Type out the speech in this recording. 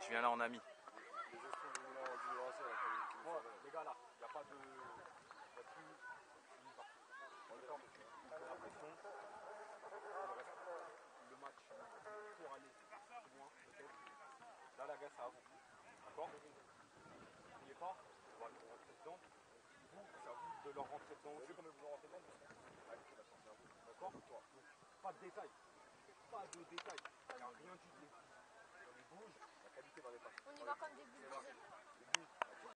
viens là en ami. Bon, les gars là, il n'y a pas de... Il n'y a plus... On y va. On est d'accord. La pression, il reste le match pour aller plus loin, peut-être. Là, la gars, ça avance. D'accord? N'oubliez pas, on va nous rentrer dedans. Vous, c'est à vous de leur rentrer dedans aussi. Comme vous rentrez dedans, d'accord? Donc, pas de détails. Pas de détails. Il n'y a rien du tout. On bouge, la qualité va dépasser. On y va comme des bulldozers.